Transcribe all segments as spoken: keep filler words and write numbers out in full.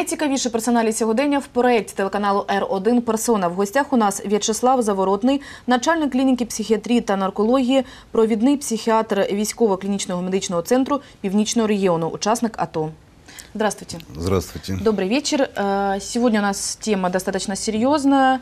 Найцікавіші персоналі сьогодення в проєкті телеканалу Р один «Персона». В гостях у нас В'ячеслав Заворотний, начальник клініки психіатрії та наркології, провідний психіатр військово-клінічного медичного центру Північного регіону, участник АТО. Здравствуйте. Здравствуйте. Добрый вечер. Сегодня у нас тема достаточно серьезная.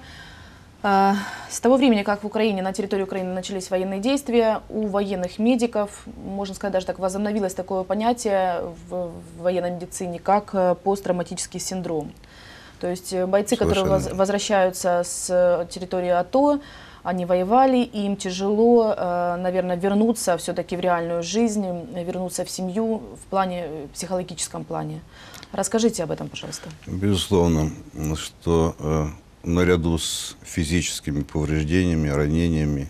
С того времени, как в Украине, на территории Украины начались военные действия, у военных медиков, можно сказать, даже так возобновилось такое понятие в военной медицине, как посттравматический синдром. То есть бойцы, которые воз, возвращаются с территории АТО, они воевали, и им тяжело, наверное, вернуться все-таки в реальную жизнь, вернуться в семью в плане, в психологическом плане. Расскажите об этом, пожалуйста. Безусловно, что э, наряду с физическими повреждениями, ранениями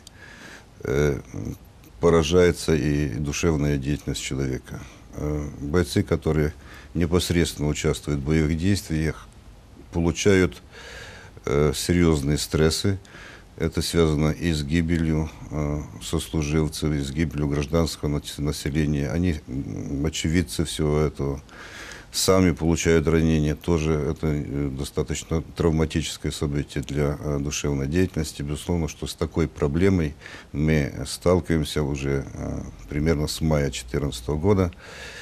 э, поражается и душевная деятельность человека. Э, бойцы, которые непосредственно участвуют в боевых действиях, получают э, серьезные стрессы. Это связано и с гибелью э, сослуживцев, и с гибелью гражданского населения. Они, очевидцы всего этого, сами получают ранения. Тоже это достаточно травматическое событие для э, душевной деятельности. Безусловно, что с такой проблемой мы сталкиваемся уже э, примерно с мая две тысячи четырнадцатого года.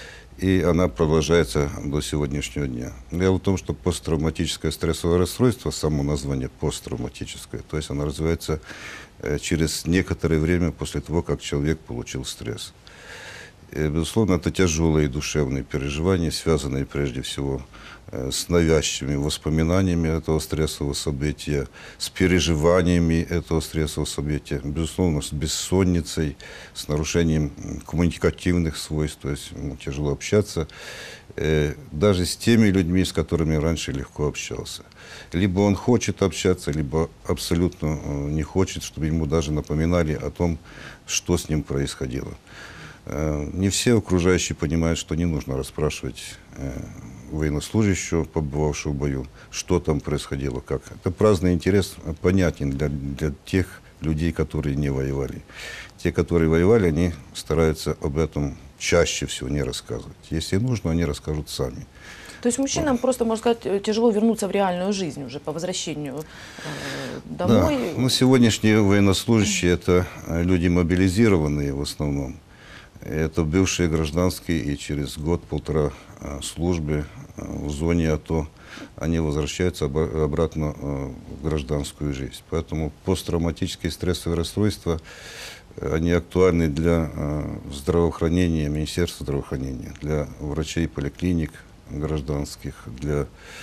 И она продолжается до сегодняшнего дня. Дело в том, что посттравматическое стрессовое расстройство, само название посттравматическое, то есть оно развивается через некоторое время после того, как человек получил стресс. И, безусловно, это тяжелые душевные переживания, связанные прежде всего с навязчивыми воспоминаниями этого стрессового события, с переживаниями этого стрессового события, безусловно, с бессонницей, с нарушением коммуникативных свойств, то есть ну, тяжело общаться, э, даже с теми людьми, с которыми раньше легко общался. Либо он хочет общаться, либо абсолютно э, не хочет, чтобы ему даже напоминали о том, что с ним происходило. Э, не все окружающие понимают, что не нужно расспрашивать э, военнослужащего, побывавшего в бою, что там происходило, как. Это праздный интерес понятен для, для тех людей, которые не воевали. Те, которые воевали, они стараются об этом чаще всего не рассказывать. Если нужно, они расскажут сами. То есть мужчинам вот. Просто, можно сказать, тяжело вернуться в реальную жизнь уже по возвращению э, домой? Да. Ну, сегодняшние военнослужащие – это люди мобилизированные в основном. Это бывшие гражданские, и через год-полтора службы в зоне АТО они возвращаются обратно в гражданскую жизнь. Поэтому посттравматические стрессовые расстройства, они актуальны для здравоохранения, Министерства здравоохранения, для врачей поликлиник гражданских, для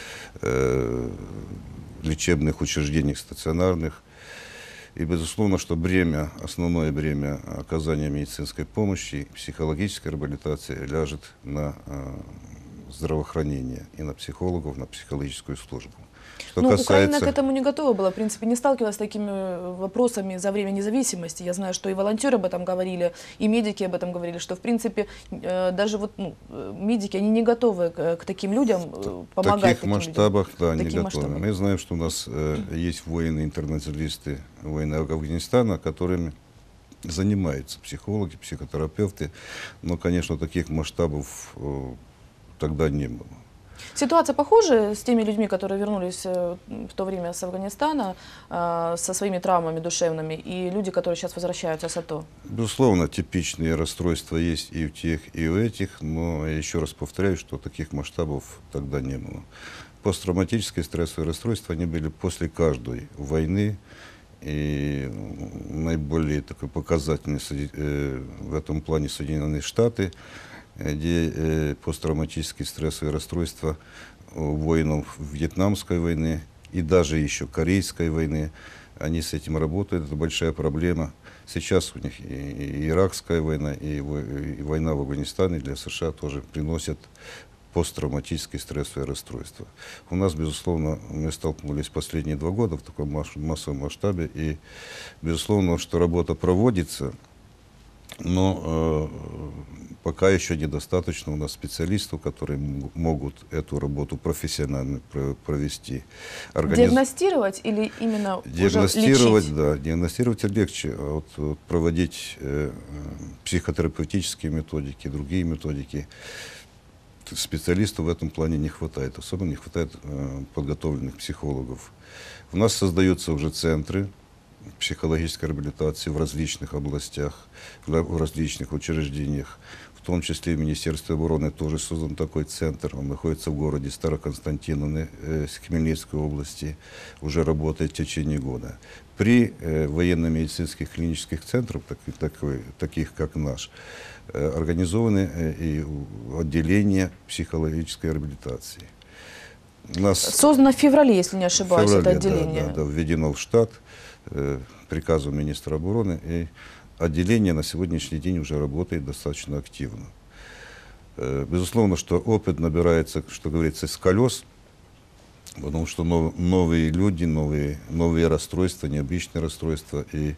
э, лечебных учреждений стационарных. И, безусловно, что бремя, основное бремя оказания медицинской помощи, психологической реабилитации ляжет на э, здравоохранение и на психологов, на психологическую службу. Что ну, касается... Украина к этому не готова была, в принципе, не сталкивалась с такими вопросами за время независимости. Я знаю, что и волонтеры об этом говорили, и медики об этом говорили, что, в принципе, даже вот, ну, медики, они не готовы к, к таким людям помогать. В таких таким масштабах, людям. да, не готовы. Мы знаем, что у нас э, есть воины-интернационалисты, воины Афганистана, которыми занимаются психологи, психотерапевты, но, конечно, таких масштабов э, тогда не было. Ситуация похожа с теми людьми, которые вернулись в то время с Афганистана, со своими травмами душевными, и люди, которые сейчас возвращаются с АТО? Безусловно, типичные расстройства есть и у тех, и у этих, но я еще раз повторяю, что таких масштабов тогда не было. Посттравматические стрессовые расстройства, они были после каждой войны, и наиболее такой показательный в этом плане Соединенные Штаты, где э, посттравматические стрессовые расстройства у воинов Вьетнамской войны и даже еще Корейской войны, они с этим работают, это большая проблема. Сейчас у них и, и Иракская война, и, и война в Афганистане для США тоже приносят посттравматические стрессовые расстройства. У нас, безусловно, мы столкнулись последние два года в таком массовом масштабе, и, безусловно, что работа проводится, но э, пока еще недостаточно у нас специалистов, которые могут эту работу профессионально провести. Организ... Диагностировать или именно Диагностировать, уже лечить? Да, диагностировать легче, а вот, вот проводить э, психотерапевтические методики, другие методики специалистов в этом плане не хватает. Особенно не хватает подготовленных психологов. У нас создаются уже центры психологической реабилитации в различных областях, в различных учреждениях. В том числе в Министерстве обороны тоже создан такой центр. Он находится в городе Староконстантинове, э, Хмельницкой области, уже работает в течение года. При э, военно-медицинских клинических центрах, так, такой, таких как наш, э, организованы э, и отделения психологической реабилитации. У нас Создано в феврале, если не ошибаюсь, феврале, это отделение. Да, да, да, введено в штат э, приказом министра обороны, и отделение на сегодняшний день уже работает достаточно активно. Э, безусловно, что опыт набирается, что говорится, с колес, потому что нов, новые люди, новые, новые расстройства, необычные расстройства, и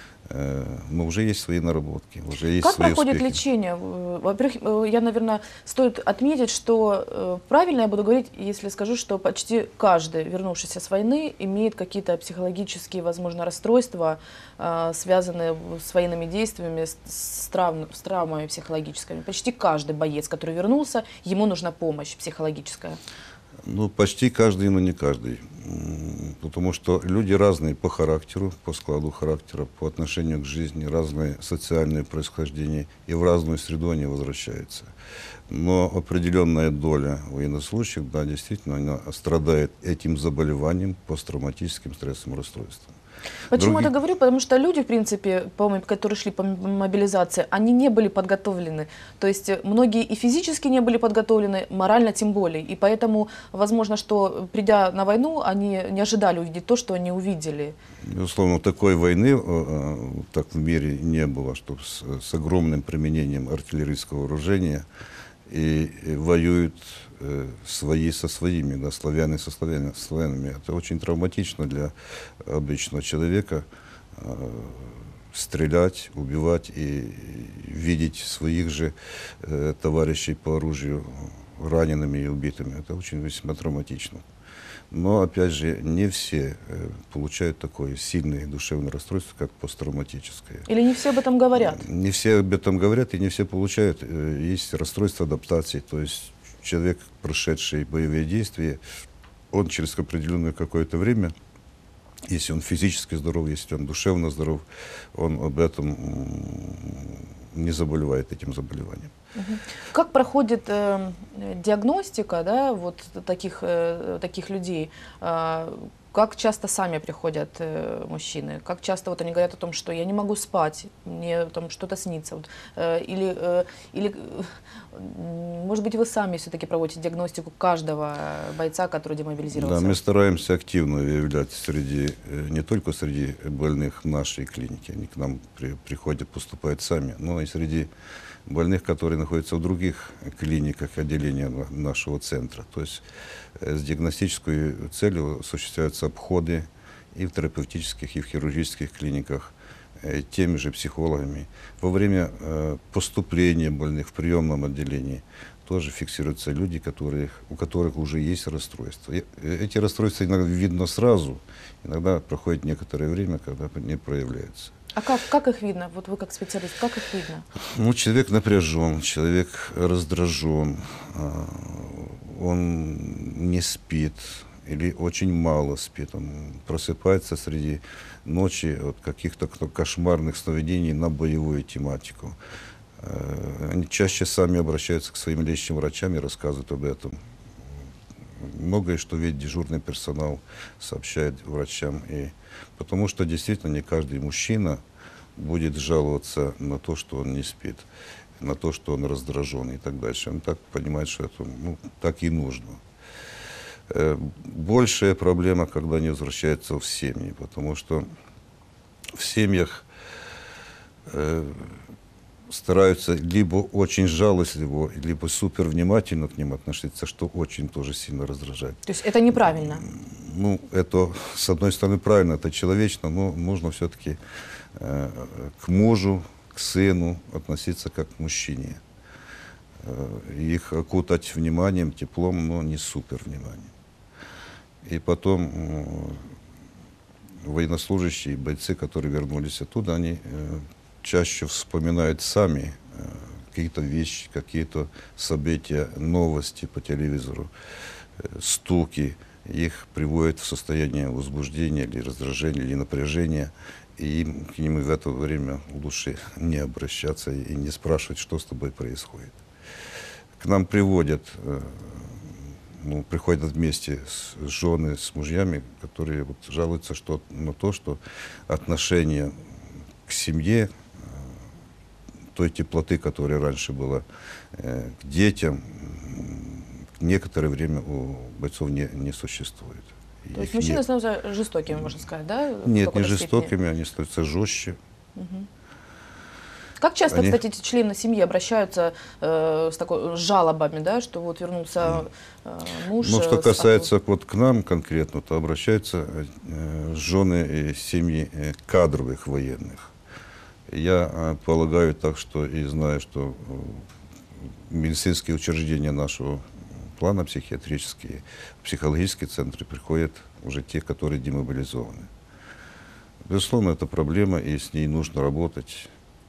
э, но уже есть свои наработки, уже есть Как свои проходит успехи. лечение? Во-первых, я, наверное, стоит отметить, что э, правильно я буду говорить, если скажу, что почти каждый, вернувшийся с войны, имеет какие-то психологические, возможно, расстройства, э, связанные с военными действиями, с, с, травм, с травмами психологическими. Почти каждый боец, который вернулся, ему нужна помощь психологическая. Ну, почти каждый, но не каждый. Потому что люди разные по характеру, по складу характера, по отношению к жизни, разные социальные происхождения, и в разную среду они возвращаются. Но определенная доля военнослужащих, да, действительно, она страдает этим заболеванием, посттравматическим стрессовым расстройством. Почему Другие... это говорю? Потому что люди, в принципе, которые шли по мобилизации, они не были подготовлены. То есть многие и физически не были подготовлены, морально тем более. И поэтому, возможно, что придя на войну, они не ожидали увидеть то, что они увидели. Безусловно, такой войны так в мире не было, чтобы с, с огромным применением артиллерийского вооружения и, и воюют э, свои со своими, да, славяне со славяне, славянами. Это очень травматично для обычного человека э, стрелять, убивать и, и видеть своих же э, товарищей по оружию ранеными и убитыми. Это очень весьма травматично. Но, опять же, не все э, получают такое сильное душевное расстройство, как посттравматическое. Или не все об этом говорят? Не все об этом говорят, и не все получают. Есть расстройство адаптации, то есть человек, прошедший боевые действия, он через определенное какое-то время, если он физически здоров, если он душевно здоров, он об этом не заболевает этим заболеванием. Как проходит э, диагностика, да, вот таких, э, таких людей? Э, как часто сами приходят э, мужчины? Как часто вот они говорят о том, что я не могу спать, мне там что-то снится? Вот, э, или, э, или, э, может быть, вы сами все-таки проводите диагностику каждого бойца, который демобилизировался? Да, мы стараемся активно выявлять среди, не только среди больных нашей клиники, они к нам при, приходят, поступают сами, но и среди больных, которые находятся в других клиниках, отделения нашего центра. То есть с диагностической целью осуществляются обходы и в терапевтических, и в хирургических клиниках теми же психологами. Во время поступления больных в приемном отделении тоже фиксируются люди, которые, у которых уже есть расстройства. И эти расстройства иногда видно сразу, иногда проходит некоторое время, когда не проявляются. А как, как их видно? Вот вы как специалист, как их видно? Ну, человек напряжен, человек раздражен, он не спит или очень мало спит. Он просыпается среди ночи от каких-то кошмарных сновидений на боевую тематику. Они чаще сами обращаются к своим лечащим врачам и рассказывают об этом. Многое, что ведь дежурный персонал сообщает врачам. И потому что действительно не каждый мужчина будет жаловаться на то, что он не спит, на то, что он раздражен и так дальше. Он так понимает, что это, ну, так и нужно. Большая проблема, когда они возвращаются в семьи, потому что в семьях э, стараются либо очень жалостливо, либо супер внимательно к ним относиться, что очень тоже сильно раздражает. То есть это неправильно? Ну, это, с одной стороны, правильно, это человечно, но нужно все-таки э, к мужу, к сыну относиться как к мужчине. Э, их окутать вниманием, теплом, но не супер вниманием. И потом э, военнослужащие, бойцы, которые вернулись оттуда, они э, чаще вспоминают сами э, какие-то вещи, какие-то события, новости по телевизору, э, стуки, их приводят в состояние возбуждения или раздражения, или напряжения. И им, к ним в это время лучше не обращаться и не спрашивать, что с тобой происходит. К нам приводят, э, ну, приходят вместе с жены, с мужьями, которые вот жалуются что, на то, что отношение к семье, э, той теплоты, которая раньше была, э, к детям, э, некоторое время у бойцов не, не существует. То есть Их мужчины нет. становятся жестокими, можно сказать, да? в Нет, не какой-то степени? жестокими, они становятся жестче. Мгм. Как часто, Они- кстати, эти члены семьи обращаются э, с, такой, с жалобами, да, что вот вернулся э, муж? Ну, что э, с- касается вот к нам конкретно, то обращаются э, жены и семьи э, кадровых военных. Я э, полагаю так, что и знаю, что э, медицинские учреждения нашего плана, психиатрические, психологические центры приходят уже те, которые демобилизованы. Безусловно, это проблема, и с ней нужно работать.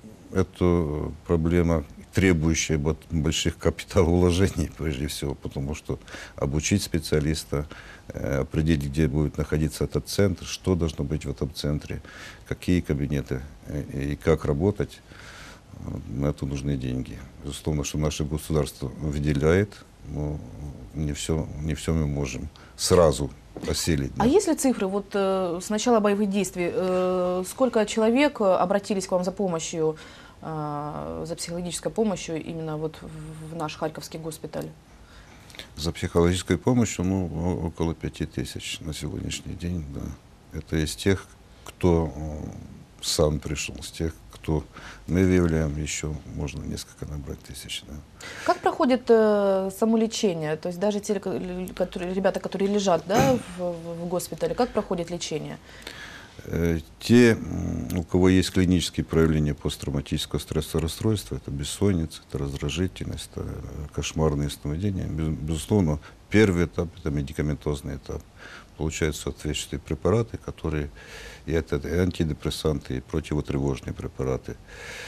Это проблема, требующая вот больших капиталовложений, прежде всего, потому что обучить специалиста, э, определить, где будет находиться этот центр, что должно быть в этом центре, какие кабинеты э, и как работать, э, на это нужны деньги. Безусловно, что наше государство выделяет, но не все, не все мы можем сразу осилить. А да. есть ли цифры вот э, с начала боевых действий? Э, сколько человек э, обратились к вам за помощью, э, за психологической помощью именно вот в, в наш Харьковский госпиталь? За психологической помощью, ну, о- около пяти тысяч на сегодняшний день, да. Это из тех, кто э, сам пришел, с тех, кто мы выявляем, еще можно несколько набрать тысяч, да. Как проходит э, самолечение? То есть даже те, которые, ребята, которые лежат, да, в, в- в госпитале, как проходит лечение? Э, Те, м, у кого есть клинические проявления посттравматического стрессового расстройства, это бессонница, это раздражительность, это э, кошмарные сновидения, без- безусловно, первый этап – это медикаментозный этап. Получают соответствующие препараты, которые и это и антидепрессанты, и противотревожные препараты.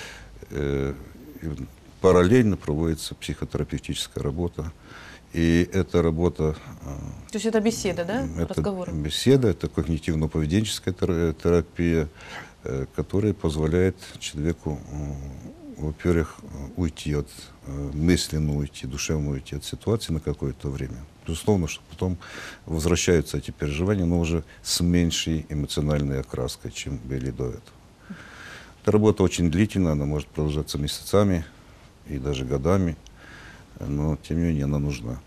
Э, и Параллельно проводится психотерапевтическая работа. И эта работа, То есть это беседа, да, э, это разговоры? беседа, это когнитивно-поведенческая тер- терапия, э, которая позволяет человеку, э, во-первых, э, уйти от, э, мысленно уйти, душевно уйти от ситуации на какое-то время. Безусловно, что потом возвращаются эти переживания, но уже с меньшей эмоциональной окраской, чем были до этого. Эта работа очень длительная, она может продолжаться месяцами и даже годами, но тем не менее она нужна.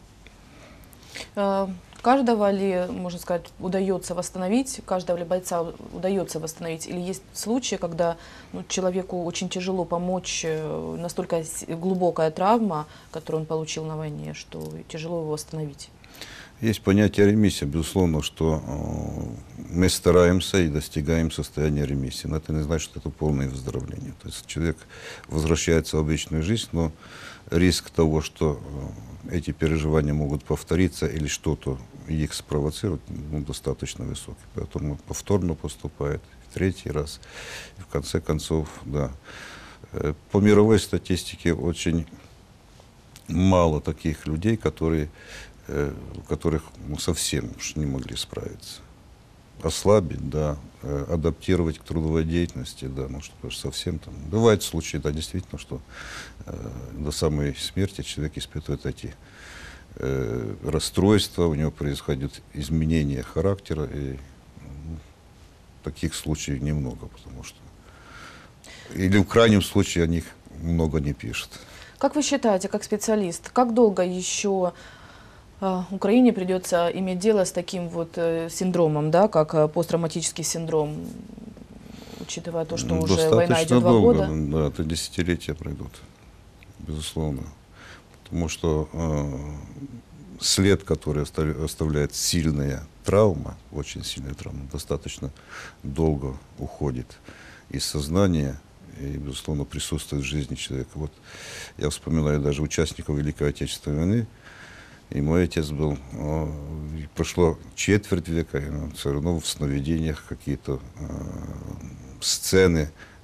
Э, Каждого ли, можно сказать, удается восстановить, каждого ли бойца удается восстановить? Или есть случаи, когда ну, человеку очень тяжело помочь, э, настолько с- глубокая травма, которую он получил на войне, что тяжело его восстановить? Есть понятие ремиссии, безусловно, что э, мы стараемся и достигаем состояния ремиссии, но это не значит, что это полное выздоровление. То есть человек возвращается в обычную жизнь, но риск того, что э, эти переживания могут повториться или что-то их спровоцировать, ну, достаточно высокий. Поэтому повторно поступает, в третий раз. И в конце концов, да. Э, По мировой статистике очень мало таких людей, которые э, у которых ну, совсем уж не могли справиться. Ослабить, да, э, адаптировать к трудовой деятельности, да, ну что ж, совсем там. Бывают случаи, да, действительно, что э, до самой смерти человек испытывает эти э, расстройства, у него происходят изменения характера, и ну, таких случаев немного, потому что или в крайнем случае о них много не пишут. Как вы считаете, как специалист, как долго еще э, Украине придется иметь дело с таким вот э, синдромом, да, как э, посттравматический синдром, учитывая то, что уже война идет два долго, года? да, это десятилетия пройдут, безусловно. Потому что э, след, который оставля- оставляет сильная травма, очень сильная травма, достаточно долго уходит из сознания и, безусловно, присутствует в жизни человека. Вот я вспоминаю даже участников Великой Отечественной войны, и мой отец был, э, и прошло четверть века, и он все равно в сновидениях какие-то э, сцены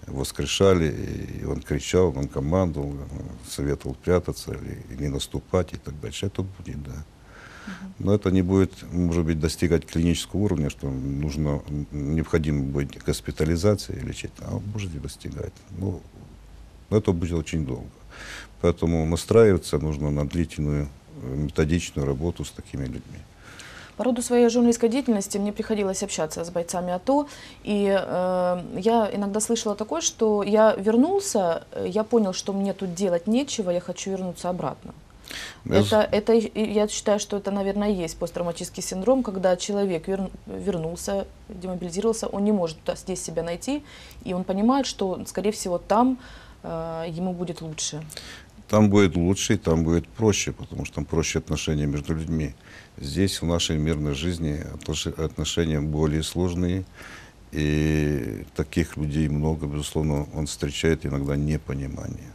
воскрешали, и он кричал, он командовал, советовал прятаться или не наступать и так дальше. Это будет, да. Но это не будет, может быть, достигать клинического уровня, что нужно, необходимо будет госпитализация и лечить, а он может и достигать. Но это будет очень долго. Поэтому настраиваться нужно на длительную методичную работу с такими людьми. По роду своей журналистской деятельности мне приходилось общаться с бойцами АТО, и э, я иногда слышала такое, что я вернулся, я понял, что мне тут делать нечего, я хочу вернуться обратно. Это, это, я считаю, что это, наверное, и есть посттравматический синдром, когда человек вер, вернулся, демобилизировался, он не может здесь себя найти, и он понимает, что, скорее всего, там э, ему будет лучше. Там будет лучше, и там будет проще, потому что там проще отношения между людьми. Здесь, в нашей мирной жизни, отношения более сложные, и таких людей много, безусловно, он встречает иногда непонимание.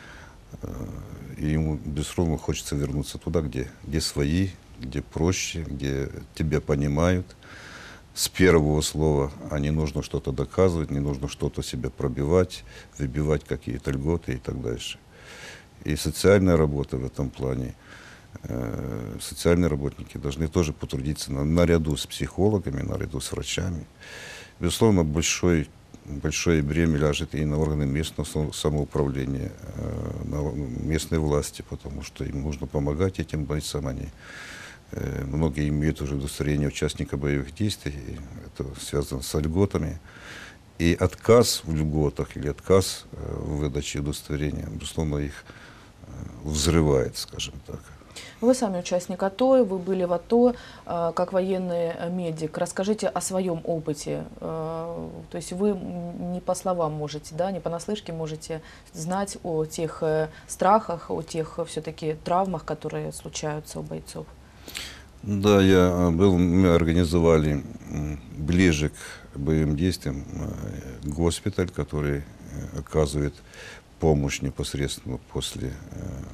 И ему, безусловно, хочется вернуться туда, где, где свои, где проще, где тебя понимают. С первого слова, а не нужно что-то доказывать, не нужно что-то себе пробивать, выбивать какие-то льготы и так дальше. И социальная работа в этом плане, э, социальные работники должны тоже потрудиться на, наряду с психологами, наряду с врачами. Безусловно, большой, большое бремя ляжет и на органы местного самоуправления, э, на местной власти, потому что им нужно помогать этим бойцам. Они, э, многие имеют уже удостоверение участника боевых действий, это связано с льготами. И отказ в льготах или отказ э, в выдаче удостоверения, безусловно, их взрывает, скажем так. Вы сами участник АТО, вы были в АТО как военный медик. Расскажите о своем опыте. То есть вы не по словам можете, да, не понаслышке можете знать о тех страхах, о тех все-таки травмах, которые случаются у бойцов. Да, я был, мы организовали ближе к боевым действиям госпиталь, который оказывает помощь непосредственно после э,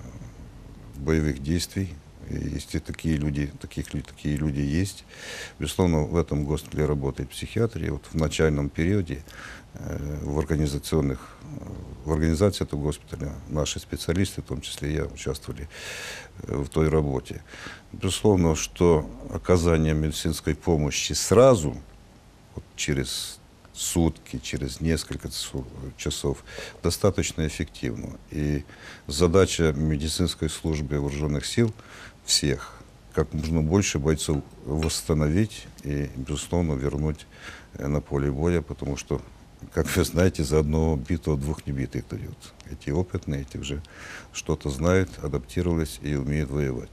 боевых действий. И если такие люди, таких, такие люди есть, безусловно, в этом госпитале работает психиатрия. Вот в начальном периоде э, в организационных, в организации этого госпиталя наши специалисты, в том числе я, участвовали э, в той работе. Безусловно, что оказание медицинской помощи сразу, вот через сутки, через несколько часов, достаточно эффективно. И задача медицинской службы вооруженных сил всех, как можно больше бойцов восстановить и, безусловно, вернуть на поле боя, потому что, как вы знаете, за одного битого двух небитых дают. Эти опытные, эти уже что-то знают, адаптировались и умеют воевать.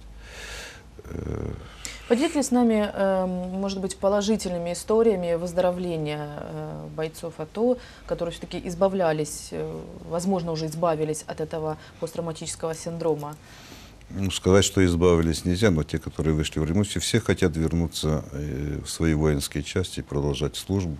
Поделитесь с нами, может быть, положительными историями выздоровления бойцов АТО, которые все-таки избавлялись, возможно, уже избавились от этого посттравматического синдрома. Ну, сказать, что избавились нельзя, но те, которые вышли в ремиссию, все хотят вернуться в свои воинские части и продолжать службу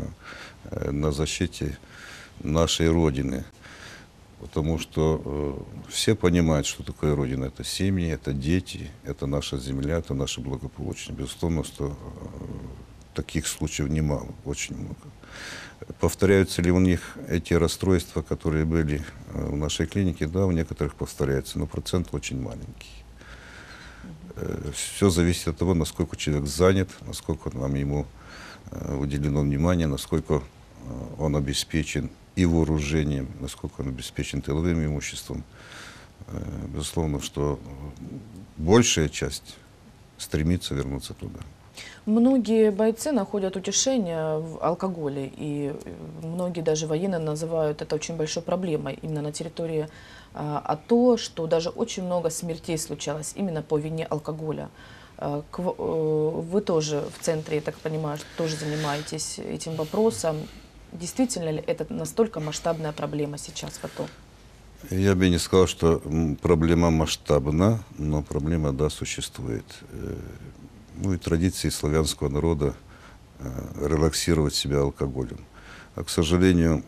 на защите нашей Родины. Потому что э, все понимают, что такое Родина. Это семьи, это дети, это наша земля, это наше благополучие. Безусловно, что э, таких случаев немало, очень много. Повторяются ли у них эти расстройства, которые были э, в нашей клинике? Да, у некоторых повторяются, но процент очень маленький. Э, все зависит от того, насколько человек занят, насколько нам ему э, уделено внимание, насколько э, он обеспечен и вооружением, насколько он обеспечен тыловым имуществом. Безусловно, что большая часть стремится вернуться туда. Многие бойцы находят утешение в алкоголе, и многие даже военные называют это очень большой проблемой именно на территории АТО, что даже очень много смертей случалось именно по вине алкоголя. Вы тоже в центре, я так понимаю, тоже занимаетесь этим вопросом. Действительно ли это настолько масштабная проблема сейчас в АТО? Я бы не сказал, что проблема масштабна, но проблема, да, существует. Ну и традиции славянского народа релаксировать себя алкоголем. А, к сожалению,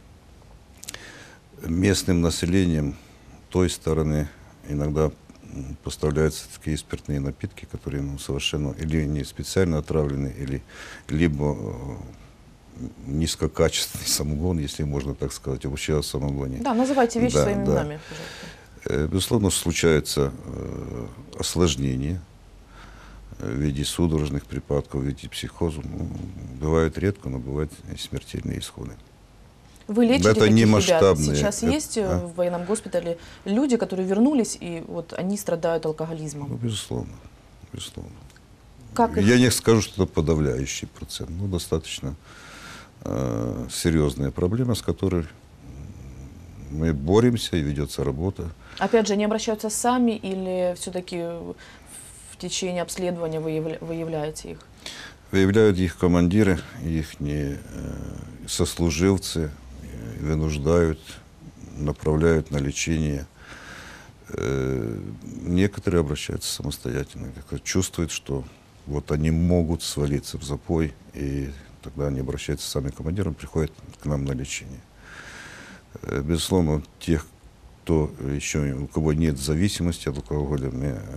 местным населением той стороны иногда поставляются такие спиртные напитки, которые ну, совершенно или не специально отравлены, или либо низкокачественный самогон, если можно так сказать, вообще о самогоне. Да, называйте вещи Да, своими да. именами, пожалуйста. Безусловно, случаются осложнения в виде судорожных припадков, в виде психоза. Ну, бывают редко, но бывают и смертельные исходы. Вы лечите Это таких не ребят? масштабные. Сейчас Это- есть а? в военном госпитале люди, которые вернулись, и вот они страдают алкоголизмом. Ну, безусловно, безусловно. Как их- Я не скажу, что это подавляющий процент, но достаточно э, серьезная проблема, с которой мы боремся, и ведется работа. Опять же, они обращаются сами или все-таки в течение обследования вы явля- выявляете их? Выявляют их командиры, их э, сослуживцы, э, вынуждают, направляют на лечение. Э, некоторые обращаются самостоятельно, как чувствуют, что вот они могут свалиться в запой, и тогда они обращаются с самим командиром, приходят к нам на лечение. Э, безусловно, тех, кто еще, у кого нет зависимости от алкоголя, мы э,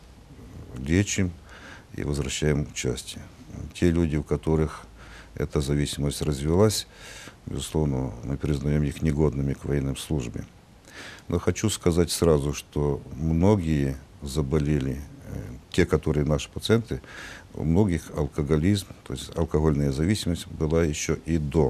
лечим и возвращаем к части. Те люди, у которых эта зависимость развилась, безусловно, мы признаем их негодными к военной службе. Но хочу сказать сразу, что многие заболели, э, те, которые наши пациенты, у многих алкоголизм, то есть алкогольная зависимость была еще и до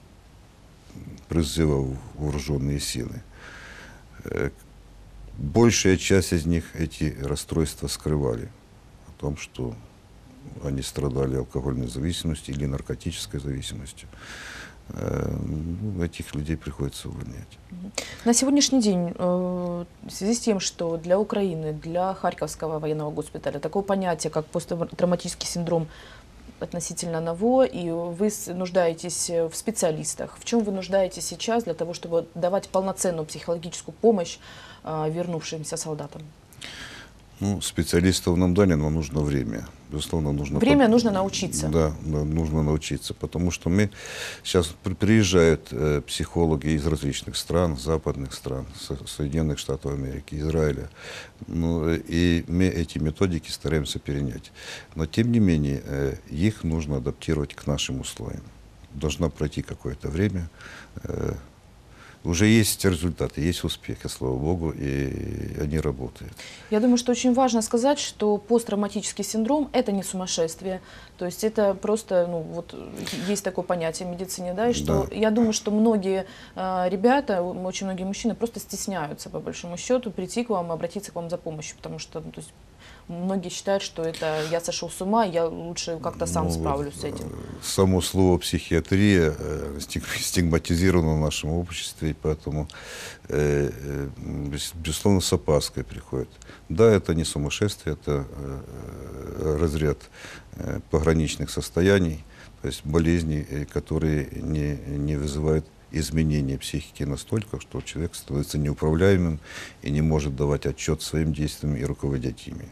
призыва в вооруженные силы. Э, большая часть из них эти расстройства скрывали о том, что они страдали алкогольной зависимостью или наркотической зависимостью. Э, ну, этих людей приходится увольнять. На сегодняшний день, э, в связи с тем, что для Украины, для Харьковского военного госпиталя такое понятие, как посттравматический синдром, относительно ново, и вы с- нуждаетесь в специалистах. В чем вы нуждаетесь сейчас для того, чтобы давать полноценную психологическую помощь э, вернувшимся солдатам? Ну, специалистов нам дали, но нужно время. Безусловно, нужно... Время под- нужно научиться. Да, да, нужно научиться, потому что мы... Сейчас при- приезжают э, психологи из различных стран, западных стран, Со- Соединенных Штатов Америки, Израиля. Ну, э, и мы эти методики стараемся перенять. Но, тем не менее, э, их нужно адаптировать к нашим условиям. Должно пройти какое-то время. э, Уже есть результаты, есть успехи, слава богу, и они работают. Я думаю, что очень важно сказать, что посттравматический синдром – это не сумасшествие. То есть это просто, ну, вот есть такое понятие в медицине, да, и что Да. я думаю, что многие э, ребята, м, очень многие мужчины просто стесняются, по большому счету, прийти к вам и обратиться к вам за помощью, потому что, ну, то есть, многие считают, что это я сошел с ума, я лучше как-то сам Ну, вот, справлюсь с этим. э, Само слово психиатрия э, стиг- стигматизировано в нашем обществе, и поэтому, э, э, без- безусловно, с опаской приходит. Да, это не сумасшествие, это э, разряд э, пограничных состояний, то есть болезней, э, которые не, не вызывают изменения психики настолько, что человек становится неуправляемым и не может давать отчет своим действиям и руководить ими.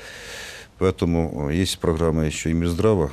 Поэтому есть программа еще и Минздрава,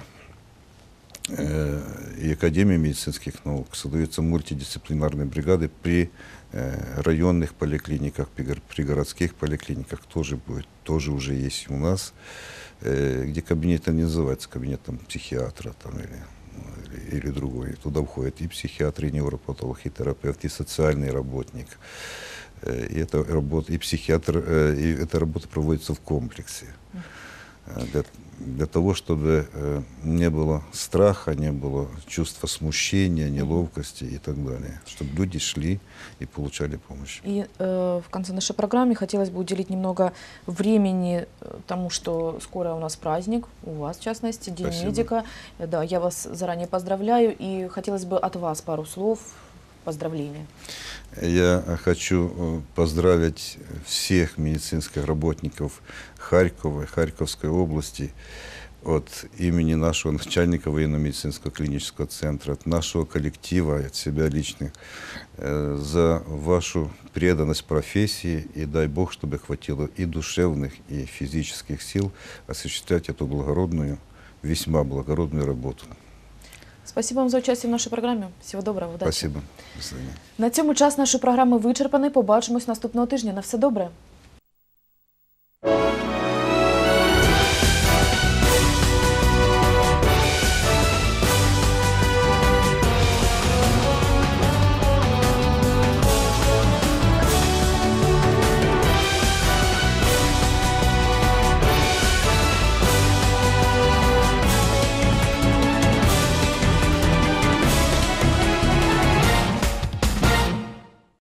э, и Академия медицинских наук. Создаются мультидисциплинарные бригады при э, районных поликлиниках, при, гор- при городских поликлиниках тоже будет, тоже уже есть у нас, э, где кабинет не называется кабинетом психиатра там, или, или, или другой. Туда входят и психиатр, и невропатолог, и терапевт, и социальный работник. Э, и это работа, и психиатр, э, и эта работа проводится в комплексе. Для, для того, чтобы э, не было страха, не было чувства смущения, неловкости и так далее. Чтобы люди шли и получали помощь. И э, в конце нашей программы хотелось бы уделить немного времени э, тому, что скоро у нас праздник, у вас в частности, День Спасибо. медика. Э, Да, я вас заранее поздравляю, и хотелось бы от вас пару слов поздравления. Я хочу э, поздравить всех медицинских работников Харькова, Харьковской области от имени нашего начальника военно-медицинского клинического центра, от нашего коллектива, от себя лично, э, за вашу преданность профессии. И дай Бог, чтобы хватило и душевных, и физических сил осуществлять эту благородную, весьма благородную работу. Спасибо вам за участие в нашій програмі. Всього доброго, удачі. Спасибо. До свидания. На цьому час нашої програми вичерпаний. Побачимось наступного тижня. На все добре.